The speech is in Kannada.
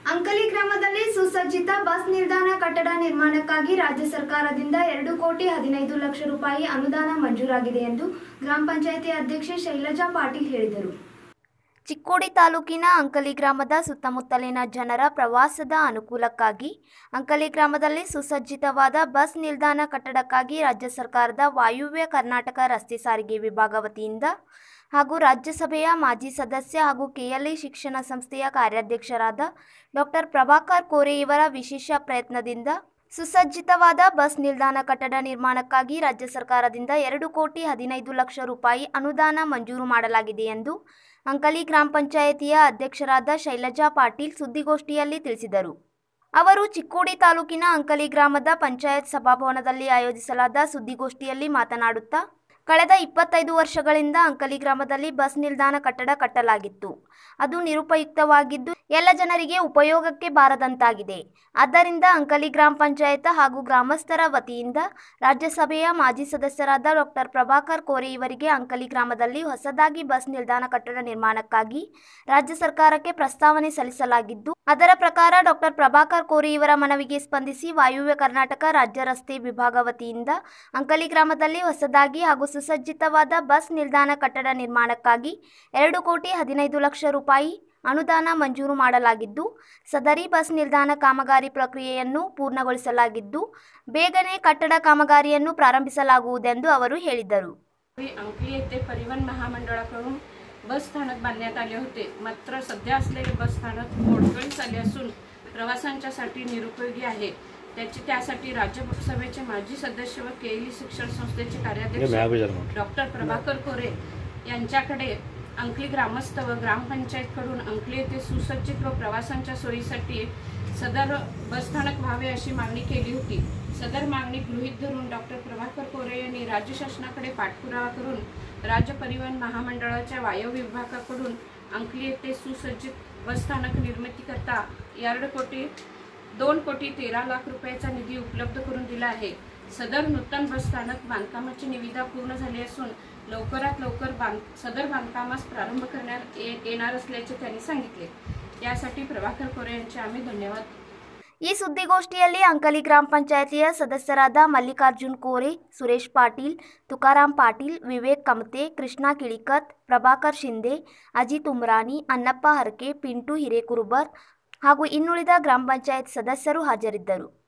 ಅಂಕಲಿ ಗ್ರಾಮದಲ್ಲಿ ಸುಸಜ್ಜಿತ ಬಸ್ ನಿಲ್ದಾಣ ಕಟ್ಟಡ ನಿರ್ಮಾಣಕ್ಕಾಗಿ ರಾಜ್ಯ ಸರ್ಕಾರದಿಂದ 2,15,00,000 ರೂಪಾಯಿ ಅನುದಾನ ಮಂಜೂರಾಗಿದೆ ಎಂದು ಗ್ರಾಮ ಪಂಚಾಯಿತಿ ಅಧ್ಯಕ್ಷೆ ಶೈಲಜಾ ಪಾಟೀಲ್ ಹೇಳಿದರು. ಚಿಕ್ಕೋಡಿ ತಾಲೂಕಿನ ಅಂಕಲಿ ಗ್ರಾಮದ ಸುತ್ತಮುತ್ತಲಿನ ಜನರ ಪ್ರವಾಸದ ಅನುಕೂಲಕ್ಕಾಗಿ ಅಂಕಲಿ ಗ್ರಾಮದಲ್ಲಿ ಸುಸಜ್ಜಿತವಾದ ಬಸ್ ನಿಲ್ದಾಣ ಕಟ್ಟಡಕ್ಕಾಗಿ ರಾಜ್ಯ ಸರ್ಕಾರದ ವಾಯುವ್ಯ ಕರ್ನಾಟಕ ರಸ್ತೆ ಸಾರಿಗೆ ವಿಭಾಗ ವತಿಯಿಂದ ಹಾಗೂ ರಾಜ್ಯಸಭೆಯ ಮಾಜಿ ಸದಸ್ಯ ಹಾಗೂ ಕೆಎಲ್ಇ ಶಿಕ್ಷಣ ಸಂಸ್ಥೆಯ ಕಾರ್ಯಾಧ್ಯಕ್ಷರಾದ ಡಾಕ್ಟರ್ ಪ್ರಭಾಕರ್ ಕೋರೆ ಇವರ ವಿಶೇಷ ಪ್ರಯತ್ನದಿಂದ ಸುಸಜ್ಜಿತವಾದ ಬಸ್ ನಿಲ್ದಾಣ ಕಟ್ಟಡ ನಿರ್ಮಾಣಕ್ಕಾಗಿ ರಾಜ್ಯ ಸರ್ಕಾರದಿಂದ 2,15,00,000 ರೂಪಾಯಿ ಅನುದಾನ ಮಂಜೂರು ಮಾಡಲಾಗಿದೆ ಎಂದು ಅಂಕಲಿ ಗ್ರಾಮ ಪಂಚಾಯಿತಿಯ ಅಧ್ಯಕ್ಷರಾದ ಶೈಲಜಾ ಪಾಟೀಲ್ ಸುದ್ದಿಗೋಷ್ಠಿಯಲ್ಲಿ ತಿಳಿಸಿದರು. ಅವರು ಚಿಕ್ಕೋಡಿ ತಾಲೂಕಿನ ಅಂಕಲಿ ಗ್ರಾಮದ ಪಂಚಾಯತ್ ಸಭಾಭವನದಲ್ಲಿ ಆಯೋಜಿಸಲಾದ ಸುದ್ದಿಗೋಷ್ಠಿಯಲ್ಲಿ ಮಾತನಾಡುತ್ತಾ, ಕಳೆದ 25 ವರ್ಷಗಳಿಂದ ಅಂಕಲಿ ಗ್ರಾಮದಲ್ಲಿ ಬಸ್ ನಿಲ್ದಾಣ ಕಟ್ಟಡ ಕಟ್ಟಲಾಗಿತ್ತು. ಅದು ನಿರುಪಯುಕ್ತವಾಗಿದ್ದು ಎಲ್ಲ ಜನರಿಗೆ ಉಪಯೋಗಕ್ಕೆ ಬಾರದಂತಾಗಿದೆ. ಆದ್ದರಿಂದ ಅಂಕಲಿ ಗ್ರಾಮ ಪಂಚಾಯತ್ ಹಾಗೂ ಗ್ರಾಮಸ್ಥರ ವತಿಯಿಂದ ರಾಜ್ಯಸಭೆಯ ಮಾಜಿ ಸದಸ್ಯರಾದ ಡಾಕ್ಟರ್ ಪ್ರಭಾಕರ್ ಕೋರೆ ಇವರಿಗೆ ಅಂಕಲಿ ಗ್ರಾಮದಲ್ಲಿ ಹೊಸದಾಗಿ ಬಸ್ ನಿಲ್ದಾಣ ಕಟ್ಟಡ ನಿರ್ಮಾಣಕ್ಕಾಗಿ ರಾಜ್ಯ ಸರ್ಕಾರಕ್ಕೆ ಪ್ರಸ್ತಾವನೆ ಸಲ್ಲಿಸಲಾಗಿದ್ದು, ಅದರ ಪ್ರಕಾರ ಡಾಕ್ಟರ್ ಪ್ರಭಾಕರ್ ಕೋರೆ ಇವರ ಮನವಿಗೆ ಸ್ಪಂದಿಸಿ ವಾಯುವ್ಯ ಕರ್ನಾಟಕ ರಾಜ್ಯ ರಸ್ತೆ ವಿಭಾಗ ವತಿಯಿಂದ ಅಂಕಲಿ ಗ್ರಾಮದಲ್ಲಿ ಹೊಸದಾಗಿ ಹಾಗೂ ಸುಸಜ್ಜಿತವಾದ ಬಸ್ ನಿಲ್ದಾಣ ಕಟ್ಟಡ ನಿರ್ಮಾಣಕ್ಕಾಗಿ 2,15,00,000 ರೂಪಾಯಿ ಅನುದಾನ ಮಂಜೂರು ಮಾಡಲಾಗಿದ್ದು, ಸದರಿ ಬಸ್ ನಿಲ್ದಾಣ ಕಾಮಗಾರಿ ಪ್ರಕ್ರಿಯೆಯನ್ನು ಪೂರ್ಣಗೊಳಿಸಲಾಗಿದ್ದು, ಬೇಗನೆ ಕಟ್ಟಡ कामगारिಯನ್ನು ಪ್ರಾರಂಭಿಸಲಾಗುವುದೆಂದು ಅವರು ಹೇಳಿದರು. अंकली येथे परिवहन महामंडळाकडून बस स्थानक बांधण्यात आले होते. मात्र सध्या असलेले बस स्थानक मोडकळीस आले असून प्रवाशांच्यासाठी निरुपयोगी आहे. त्यासाठी राज्यसभेचे माजी सदस्य व केएलई शिक्षण संस्थेचे कार्याध्यक्ष डॉक्टर प्रभाकर कोरे यांच्याकडे अंकली ग्रामस्थ व ग्रामपंचायतकडून अंकली येथे सुसज्जित व प्रवासांच्या सोयीसाठी सदर बसस्थानक व्हावे अशी मागणी केली होती. सदर मागणी गृहीत धरून डॉक्टर प्रभाकर कोरे यांनी राज्य शासनाकडे पाठपुरावा करून राज्य परिवहन महामंडळाच्या वायव्य विभागाकडून अंकली येथे सुसज्जित बसस्थानक निर्मितीकरता 2,13,00,000 रुपयाचा निधी उपलब्ध करून दिला आहे. सदर नूतन बसस्थानक बांधकामाची निविदा पूर्ण झाली असून लवकरात लवकर सदर बांधकामास प्रारंभ करण्यात येणार असल्याचे त्यांनी सांगितले. यासाठी प्रभाकर कोरे यांचे आम्ही धन्यवाद. ಈ ಸುದ್ದಿಗೋಷ್ಠಿಯಲ್ಲಿ ಅಂಕಲಿ ಗ್ರಾಮ ಪಂಚಾಯಿತಿಯ ಸದಸ್ಯರಾದ ಮಲ್ಲಿಕಾರ್ಜುನ್ ಕೋರೆ, ಸುರೇಶ್ ಪಾಟೀಲ್, ತುಕಾರಾಮ್ ಪಾಟೀಲ್, ವಿವೇಕ್ ಕಮತೆ, ಕೃಷ್ಣ ಕಿಳಿಕತ್, ಪ್ರಭಾಕರ್ ಶಿಂದೆ, ಅಜಿತ್ ಉಮ್ರಾನಿ, ಅನ್ನಪ್ಪ ಹರಕೆ, ಪಿಂಟು ಹಿರೇಕುರುಬರ್ ಹಾಗೂ ಇನ್ನುಳಿದ ಗ್ರಾಮ ಪಂಚಾಯತ್ ಸದಸ್ಯರು ಹಾಜರಿದ್ದರು.